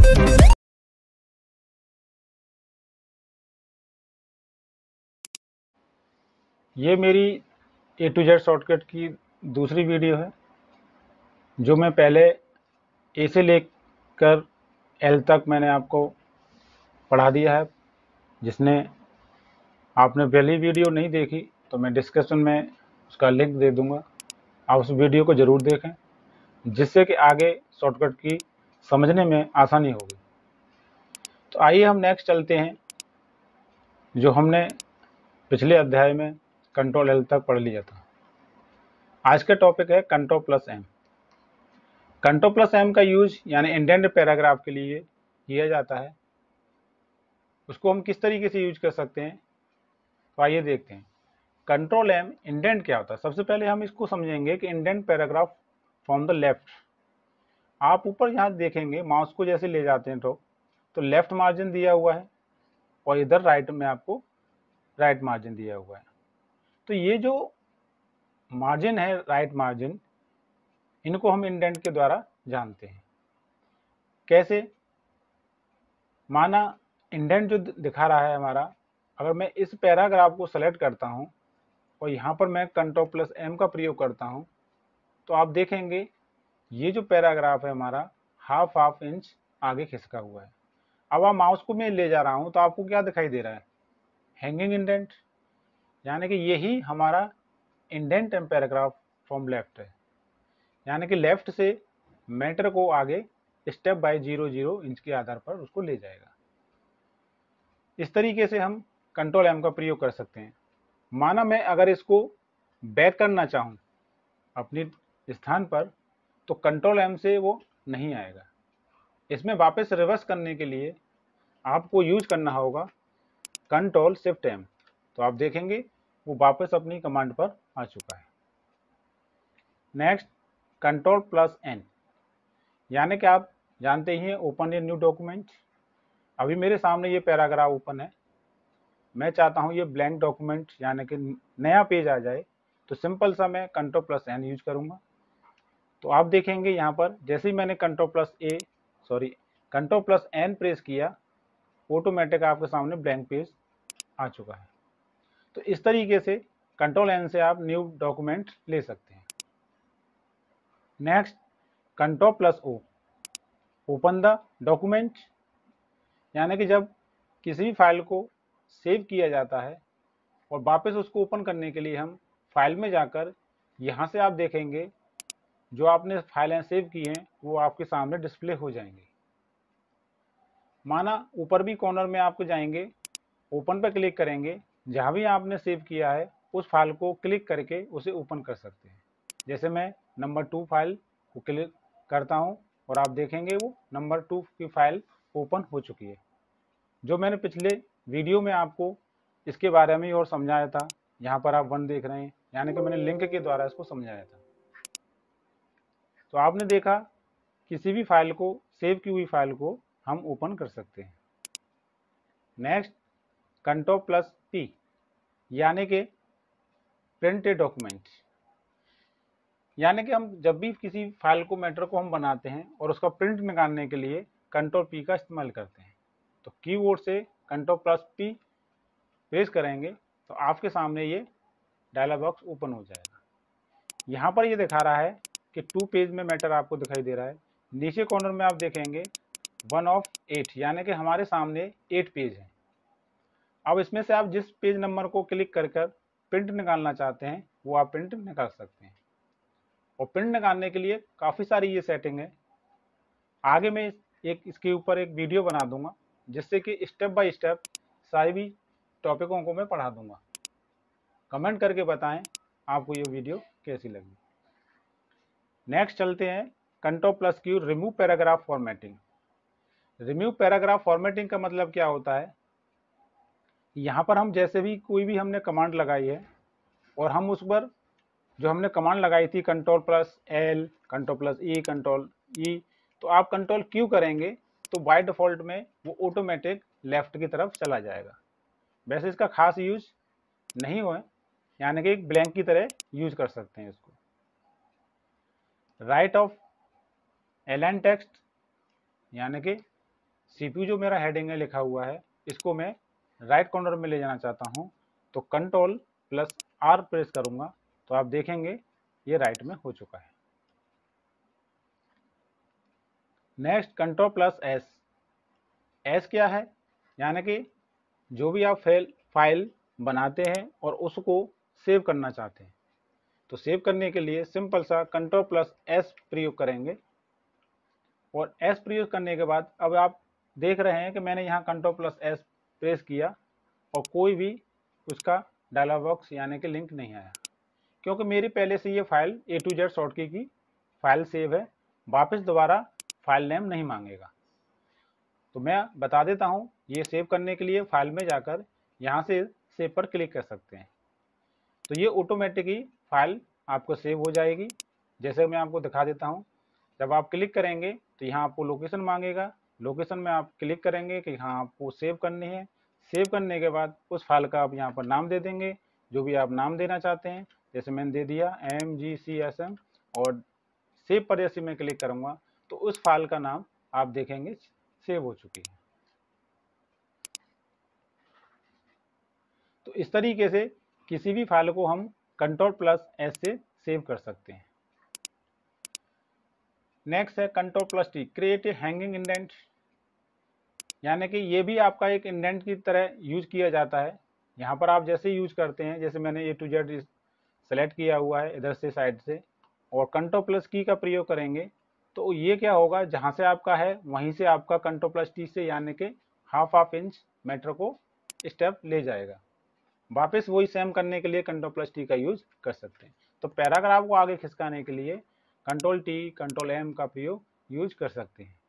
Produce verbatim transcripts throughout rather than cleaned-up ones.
ये मेरी ए to Z shortcut की दूसरी वीडियो है, जो मैं पहले ए से लेकर एल तक मैंने आपको पढ़ा दिया है। जिसने आपने पहली वीडियो नहीं देखी तो मैं डिस्क्रिप्शन में उसका लिंक दे दूंगा, आप उस वीडियो को ज़रूर देखें, जिससे कि आगे शॉर्टकट की समझने में आसानी होगी। तो आइए हम नेक्स्ट चलते हैं, जो हमने पिछले अध्याय में कंट्रोल एल तक पढ़ लिया था। आज का टॉपिक है control plus M. Control plus M का यूज यानी इंडेंट पैराग्राफ के लिए किया जाता है। उसको हम किस तरीके से यूज कर सकते हैं, तो आइए देखते हैं। कंट्रोल एम इंडेंट क्या होता है। सबसे पहले हम इसको समझेंगे कि indent paragraph from the left. आप ऊपर यहाँ देखेंगे, माउस को जैसे ले जाते हैं तो तो लेफ्ट मार्जिन दिया हुआ है और इधर राइट में आपको राइट मार्जिन दिया हुआ है। तो ये जो मार्जिन है, राइट मार्जिन, इनको हम इंडेंट के द्वारा जानते हैं। कैसे? माना इंडेंट जो दिखा रहा है हमारा, अगर मैं इस पैराग्राफ को सेलेक्ट करता हूं और यहाँ पर मैं कंट्रोल प्लस एम का प्रयोग करता हूं, तो आप देखेंगे ये जो पैराग्राफ है हमारा हाफ हाफ इंच आगे खिसका हुआ है। अब आप माउस को मैं ले जा रहा हूं तो आपको क्या दिखाई दे रहा है? हैंगिंग इंडेंट, यानी कि यही हमारा indent and paragraph from left है। यानी कि लेफ्ट से मैटर को आगे step by zero zero inch के आधार पर उसको ले जाएगा। इस तरीके से हम कंट्रोल एम का प्रयोग कर सकते हैं। माना मैं अगर इसको बैक करना चाहूँ अपने स्थान पर, तो कंट्रोल एम से वो नहीं आएगा। इसमें वापस रिवर्स करने के लिए आपको यूज करना होगा कंट्रोल शिफ्ट एम। तो आप देखेंगे वो वापस अपनी कमांड पर आ चुका है। नेक्स्ट कंट्रोल प्लस एन, यानी कि आप जानते ही हैं ओपन ए न्यू डॉक्यूमेंट। अभी मेरे सामने ये पैराग्राफ ओपन है, मैं चाहता हूँ ये ब्लैंक डॉक्यूमेंट यानी कि नया पेज आ जाए, तो सिंपल सा मैं कंट्रोल प्लस एन यूज करूँगा। तो आप देखेंगे यहाँ पर जैसे ही मैंने control plus A sorry control plus N press किया, ऑटोमेटिक आपके सामने ब्लैंक पेज आ चुका है। तो इस तरीके से कंट्रोल एन से आप न्यू डॉक्यूमेंट ले सकते हैं। Next control plus O, open the document, यानी कि जब किसी भी फाइल को सेव किया जाता है और वापस उसको ओपन करने के लिए हम फाइल में जाकर यहाँ से आप देखेंगे जो आपने फाइलें सेव की हैं वो आपके सामने डिस्प्ले हो जाएंगी। माना ऊपर भी कॉर्नर में आपको जाएंगे, ओपन पर क्लिक करेंगे, जहाँ भी आपने सेव किया है उस फाइल को क्लिक करके उसे ओपन कर सकते हैं। जैसे मैं नंबर टू फाइल को क्लिक करता हूँ और आप देखेंगे वो नंबर टू की फाइल ओपन हो चुकी है। जो मैंने पिछले वीडियो में आपको इसके बारे में और समझाया था, यहाँ पर आप वन देख रहे हैं, यानी कि मैंने लिंक के द्वारा इसको समझाया था। तो आपने देखा किसी भी फाइल को, सेव की हुई फाइल को हम ओपन कर सकते हैं। नेक्स्ट कंट्रोल प्लस पी, यानी कि प्रिंट ए डॉक्यूमेंट, यानी कि हम जब भी किसी फाइल को मैटर को हम बनाते हैं और उसका प्रिंट निकालने के लिए कंट्रोल पी का इस्तेमाल करते हैं। तो कीबोर्ड से कंट्रोल प्लस पी प्रेस करेंगे तो आपके सामने ये डायलॉग बॉक्स ओपन हो जाएगा। यहाँ पर ये दिखा रहा है कि टू पेज में मैटर आपको दिखाई दे रहा है। नीचे कॉर्नर में आप देखेंगे वन ऑफ एट, यानी कि हमारे सामने एट पेज हैं। अब इसमें से आप जिस पेज नंबर को क्लिक कर कर प्रिंट निकालना चाहते हैं वो आप प्रिंट निकाल सकते हैं। और प्रिंट निकालने के लिए काफ़ी सारी ये सेटिंग है। आगे मैं एक इसके ऊपर एक वीडियो बना दूंगा, जिससे कि स्टेप बाय स्टेप सारी भी टॉपिकों को मैं पढ़ा दूंगा। कमेंट करके बताएं आपको ये वीडियो कैसी लगी। नेक्स्ट चलते हैं control plus Q, remove paragraph formatting. Remove paragraph formatting का मतलब क्या होता है? यहाँ पर हम जैसे भी कोई भी हमने कमांड लगाई है और हम उस पर जो हमने कमांड लगाई थी control plus L, control plus E, control E, तो आप कंट्रोल क्यू करेंगे तो बाय डिफॉल्ट में वो ऑटोमेटिक लेफ्ट की तरफ चला जाएगा। वैसे इसका खास यूज नहीं हुआ है, यानी कि एक ब्लैंक की तरह यूज कर सकते हैं इसको। राइट ऑफ एलाइन टेक्स्ट, यानी कि सीपीयू जो मेरा हेडिंग है लिखा हुआ है, इसको मैं राइट कॉर्नर में ले जाना चाहता हूँ, तो कंट्रोल प्लस आर प्रेस करूँगा तो आप देखेंगे ये राइट में हो चुका है। Next control plus S. S क्या है? यानी कि जो भी आप फाइल फाइल बनाते हैं और उसको सेव करना चाहते हैं, तो सेव करने के लिए सिंपल सा कंट्रोल प्लस एस प्रयोग करेंगे। और एस प्रयोग करने के बाद अब आप देख रहे हैं कि मैंने यहाँ कंट्रोल प्लस एस प्रेस किया और कोई भी उसका डायलॉग बॉक्स यानी कि लिंक नहीं आया, क्योंकि मेरी पहले से ये file A to Z short key की फाइल सेव है, वापस दोबारा फाइल नेम नहीं मांगेगा। तो मैं बता देता हूँ, ये सेव करने के लिए फाइल में जाकर यहाँ से सेव पर क्लिक कर सकते हैं, तो ये ऑटोमेटिक ही फाइल आपको सेव हो जाएगी। जैसे मैं आपको दिखा देता हूँ, जब आप क्लिक करेंगे तो यहाँ आपको लोकेशन मांगेगा, लोकेशन में आप क्लिक करेंगे कि हाँ आपको सेव करनी है। सेव करने के बाद उस फाइल का आप यहाँ पर नाम दे देंगे, जो भी आप नाम देना चाहते हैं। जैसे मैंने दे दिया M G C S M और सेव पर जैसे मैं क्लिक करूँगा तो उस फाइल का नाम आप देखेंगे सेव हो चुकी है। तो इस तरीके से किसी भी फाइल को हम कंट्रोल प्लस एस से सेव कर सकते हैं। नेक्स्ट है control plus T, create a hanging indent, यानी कि ये भी आपका एक इंडेंट की तरह यूज किया जाता है। यहाँ पर आप जैसे यूज करते हैं, जैसे मैंने ए टू जेड सेलेक्ट किया हुआ है इधर से साइड से और कंट्रोल प्लस की का प्रयोग करेंगे तो ये क्या होगा, जहाँ से आपका है वहीं से आपका कंट्रोल प्लस टी से यानी कि हाफ हाफ इंच मैटर को स्टेप ले जाएगा। वापस वही सेम करने के लिए कंट्रोल प्लस टी का यूज कर सकते हैं। तो पैराग्राफ को आगे खिसकाने के लिए कंट्रोल टी कंट्रोल एम का प्रयोग यूज कर सकते हैं।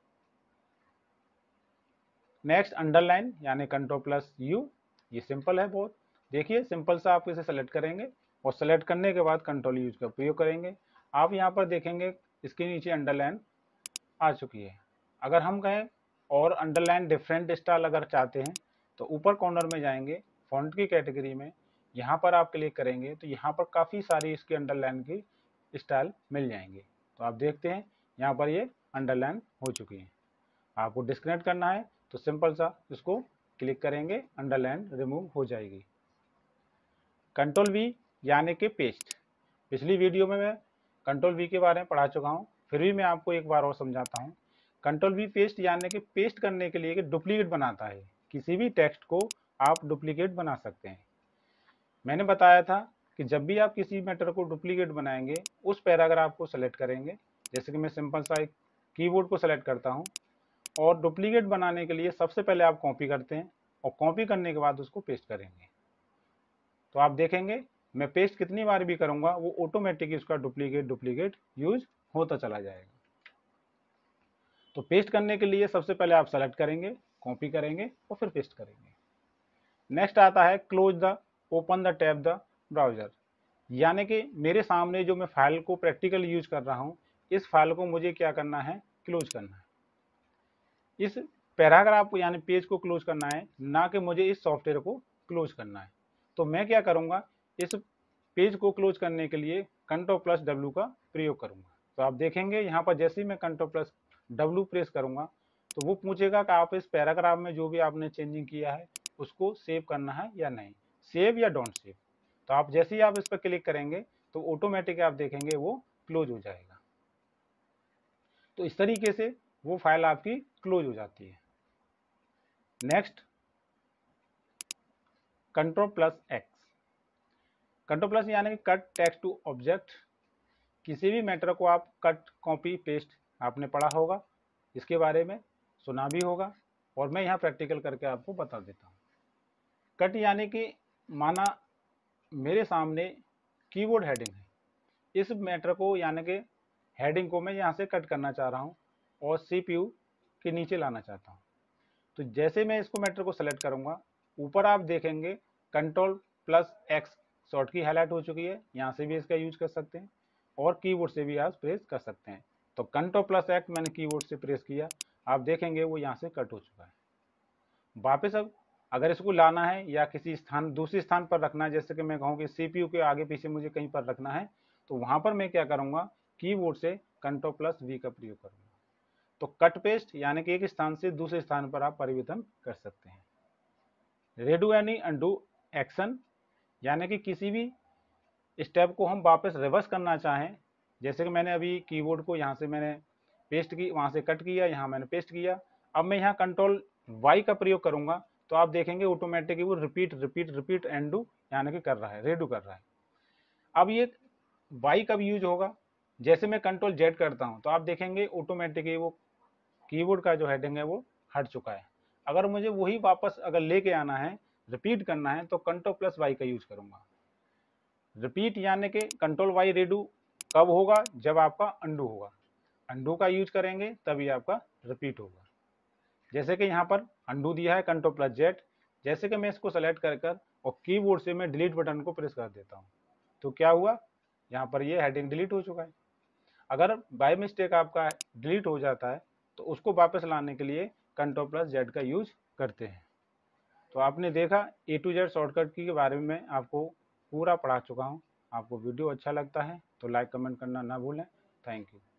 नेक्स्ट अंडरलाइन यानी कंट्रोल प्लस यू, ये सिंपल है बहुत। देखिए सिंपल सा आप इसे सेलेक्ट करेंगे और सेलेक्ट करने के बाद कंट्रोल यूज का प्रयोग करेंगे। आप यहाँ पर देखेंगे इसके नीचे अंडरलाइन आ चुकी है। अगर हम कहें और अंडरलाइन डिफरेंट स्टाइल अगर चाहते हैं तो ऊपर कॉर्नर में जाएंगे, फॉन्ट की कैटेगरी में यहाँ पर आप क्लिक करेंगे तो यहाँ पर काफ़ी सारी इसकी अंडरलाइन की स्टाइल मिल जाएंगे। तो आप देखते हैं यहाँ पर ये अंडरलाइन हो चुकी है। आपको डिस्कनेक्ट करना है तो सिंपल सा इसको क्लिक करेंगे, अंडरलाइन रिमूव हो जाएगी। कंट्रोल वी यानी कि पेस्ट, पिछली वीडियो में मैं कंट्रोल वी के बारे में पढ़ा चुका हूँ, फिर भी मैं आपको एक बार और समझाता हूँ। कंट्रोल वी पेस्ट यानी कि पेस्ट करने के लिए कि डुप्लीकेट बनाता है, किसी भी टेक्स्ट को आप डुप्लीकेट बना सकते हैं। मैंने बताया था कि जब भी आप किसी मैटर को डुप्लीकेट बनाएंगे उस पैराग्राफ को सेलेक्ट करेंगे। जैसे कि मैं सिंपल सा एक कीबोर्ड को सेलेक्ट करता हूँ और डुप्लीकेट बनाने के लिए सबसे पहले आप कॉपी करते हैं और कॉपी करने के बाद उसको पेस्ट करेंगे। तो आप देखेंगे मैं पेस्ट कितनी बार भी करूंगा वो ऑटोमेटिक उसका डुप्लीकेट डुप्लीकेट यूज होता चला जाएगा। तो पेस्ट करने के लिए सबसे पहले आप सेलेक्ट करेंगे, कॉपी करेंगे और फिर पेस्ट करेंगे। नेक्स्ट आता है close the open the tab the browser, यानी कि मेरे सामने जो मैं फाइल को प्रैक्टिकल यूज कर रहा हूँ इस फाइल को मुझे क्या करना है, क्लोज करना है। इस पैराग्राफ को यानी पेज को क्लोज करना है, ना कि मुझे इस सॉफ्टवेयर को क्लोज करना है। तो मैं क्या करूंगा, इस पेज को क्लोज करने के लिए कंट्रोल प्लस डब्ल्यू का प्रयोग करूंगा। तो आप देखेंगे यहाँ पर जैसे ही मैं कंट्रोल प्लस डब्ल्यू प्रेस करूंगा तो वो पूछेगा कि आप इस पैराग्राफ में जो भी आपने चेंजिंग किया है उसको सेव करना है या नहीं, सेव या डोंट सेव। तो आप जैसे ही आप इस पर क्लिक करेंगे तो ऑटोमेटिक आप देखेंगे वो क्लोज हो जाएगा। तो इस तरीके से वो फाइल आपकी क्लोज हो जाती है। Next control plus X, control plus यानी कि कट टेक्स्ट टू ऑब्जेक्ट। किसी भी मैटर को आप कट कॉपी पेस्ट आपने पढ़ा होगा, इसके बारे में सुना भी होगा और मैं यहाँ प्रैक्टिकल करके आपको बता देता हूँ। कट यानी कि माना मेरे सामने कीबोर्ड हेडिंग है, इस मैटर को यानी कि हेडिंग को मैं यहाँ से कट करना चाह रहा हूँ और सीपीयू के नीचे लाना चाहता हूँ। तो जैसे मैं इसको मैटर को सेलेक्ट करूँगा, ऊपर आप देखेंगे कंट्रोल प्लस एक्स शॉर्ट की हाईलाइट हो चुकी है, यहाँ से भी इसका यूज कर सकते हैं और कीबोर्ड से भी आप प्रेस कर सकते हैं। तो कंट्रोल प्लस एक्स मैंने कीबोर्ड से प्रेस किया, आप देखेंगे वो यहाँ से कट हो चुका है। वापस अब अगर इसको लाना है या किसी स्थान दूसरे स्थान पर रखना है, जैसे कि मैं कहूँ कि सीपीयू के आगे पीछे मुझे कहीं पर रखना है, तो वहाँ पर मैं क्या करूँगा, कीबोर्ड से कंट्रोल प्लस वी का प्रयोग करूँगा। तो कट पेस्ट यानी कि एक स्थान से दूसरे स्थान पर आप परिवर्तन कर सकते हैं। रेडो यानी अंडू एक्शन, यानी कि किसी भी स्टेप को हम वापस रिवर्स करना चाहें, जैसे कि मैंने अभी कीबोर्ड को यहाँ से मैंने पेस्ट की, वहाँ से कट किया, यहाँ मैंने पेस्ट किया, अब मैं यहाँ कंट्रोल वाई का प्रयोग करूँगा तो आप देखेंगे ऑटोमेटिकली वो रिपीट रिपीट रिपीट एंडू यानी कि कर रहा है, रेडो कर रहा है। अब ये वाई कब यूज होगा, जैसे मैं कंट्रोल जेड करता हूँ तो आप देखेंगे ऑटोमेटिकली वो कीबोर्ड का जो हेडिंग है वो हट चुका है। अगर मुझे वही वापस अगर लेके आना है, रिपीट करना है, तो कंट्रोल प्लस वाई का यूज करूंगा। रिपीट यानी कि कंट्रोल वाई रेडू कब होगा, जब आपका अंडू होगा, अंडू का यूज करेंगे तभी आपका रिपीट होगा। जैसे कि यहाँ पर अंडू दिया है कंट्रोल प्लस जेड, जैसे कि मैं इसको सेलेक्ट कर कर और कीबोर्ड से मैं डिलीट बटन को प्रेस कर देता हूँ तो क्या हुआ, यहाँ पर ये हेडिंग डिलीट हो चुका है। अगर बाय मिस्टेक आपका डिलीट हो जाता है तो उसको वापस लाने के लिए कंट्रोल प्लस जेड का यूज करते हैं। तो आपने देखा ए टू जेड शॉर्टकट की के बारे में आपको पूरा पढ़ा चुका हूँ। आपको वीडियो अच्छा लगता है तो लाइक कमेंट करना ना भूलें। Thank you.